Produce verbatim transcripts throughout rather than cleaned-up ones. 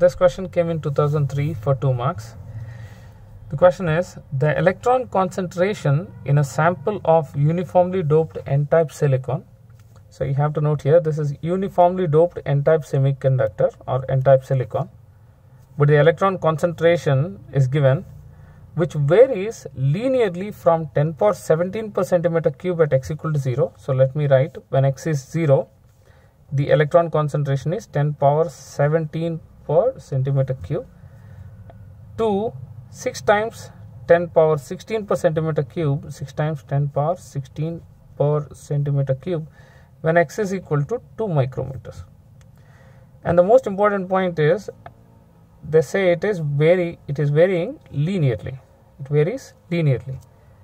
This question came in two thousand three for two marks. The question is, the electron concentration in a sample of uniformly doped n-type silicon. So you have to note here, this is uniformly doped n-type semiconductor or n-type silicon. But the electron concentration is given, which varies linearly from ten power seventeen per centimeter cube at x equal to zero. So let me write, when x is zero, the electron concentration is ten power seventeen per centimeter cube to six times ten power sixteen per centimeter cube, six times ten power sixteen per centimeter cube when x is equal to two micrometers. And the most important point is, they say it is vary it is varying linearly. It varies linearly.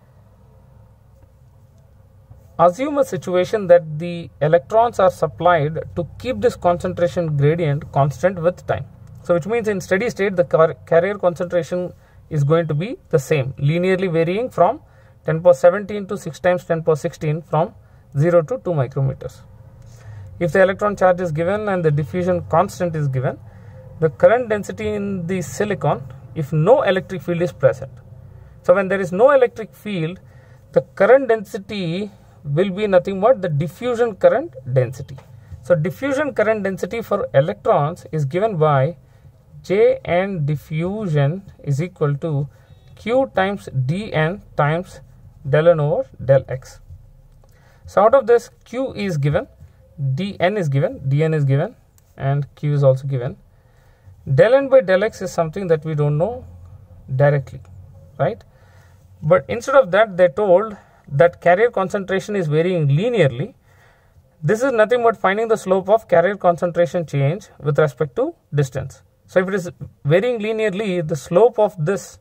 Assume a situation that the electrons are supplied to keep this concentration gradient constant with time. So which means in steady state the car carrier concentration is going to be the same, linearly varying from ten power seventeen to six times ten power sixteen from zero to two micrometers. If the electron charge is given and the diffusion constant is given, the current density in the silicon if no electric field is present. So when there is no electric field, the current density will be nothing but the diffusion current density. So diffusion current density for electrons is given by J N diffusion is equal to Q times dN times del N over del X. So out of this, Q is given, dN is given, dN is given, and Q is also given. Del N by del X is something that we don't know directly, right? But instead of that, they told that carrier concentration is varying linearly. This is nothing but finding the slope of carrier concentration change with respect to distance. So if it is varying linearly, the slope of this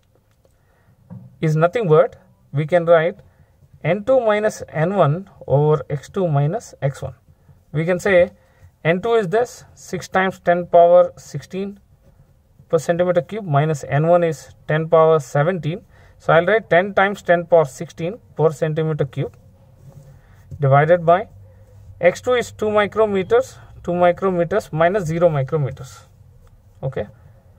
is nothing but, we can write N two minus N one over X two minus X one. We can say N two is this, six times ten power sixteen per centimeter cube, minus N one is ten power seventeen. So I'll write ten times ten power sixteen per centimeter cube divided by X two is two micrometers, two micrometers minus zero micrometers. Okay.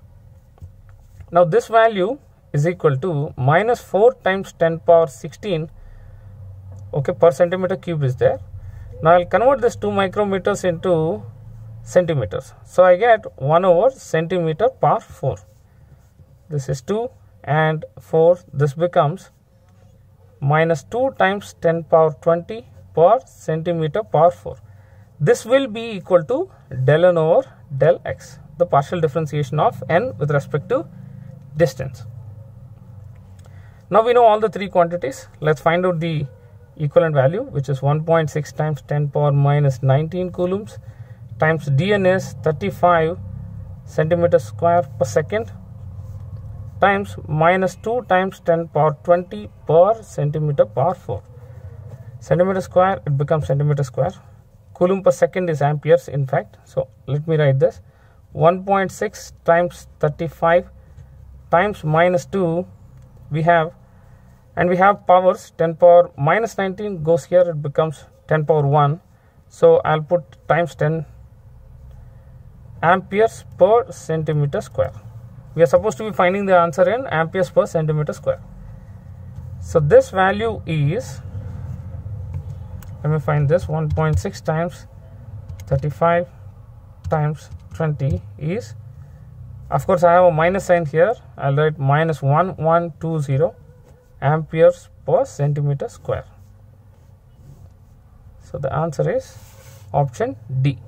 Now this value is equal to minus four times ten power sixteen, okay, per centimeter cube is there. Now I'll convert this two micrometers into centimeters. So I get one over centimeter per four. This is two and four. This becomes minus two times ten power twenty per centimeter per four. This will be equal to del N over del X, the partial differentiation of N with respect to distance. Now we know all the three quantities. Let's find out the equivalent value, which is one point six times ten power minus nineteen coulombs times dN is thirty-five centimeters square per second times minus two times ten power twenty per centimeter per four. Centimeter square, it becomes centimeter square. Coulomb per second is amperes in fact. So let me write this, one point six times thirty-five times minus two, we have, and we have powers, ten power minus nineteen goes here, it becomes ten power one. So I'll put times ten amperes per centimeter square. We are supposed to be finding the answer in amperes per centimeter square. So this value is, let me find this, one point six times thirty-five times twenty is, of course I have a minus sign here, I'll write minus one thousand one hundred twenty amperes per centimeter square. So the answer is option D.